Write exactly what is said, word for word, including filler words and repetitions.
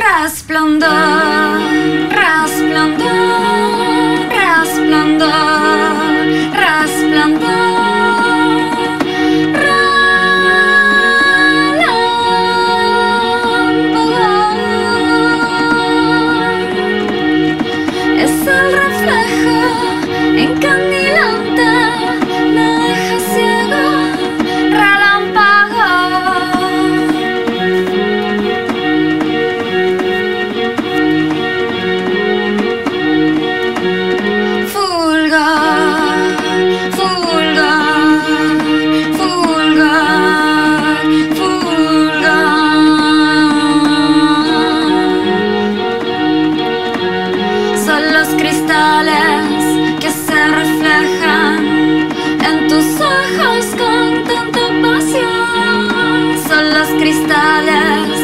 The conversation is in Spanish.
Resplandor, resplandor, resplandor, resplandor, relámpago. Es el reflejo encandilante, me deja ciego, relámpago. Son los cristales que se reflejan en tus ojos con tanta pasión. Son los cristales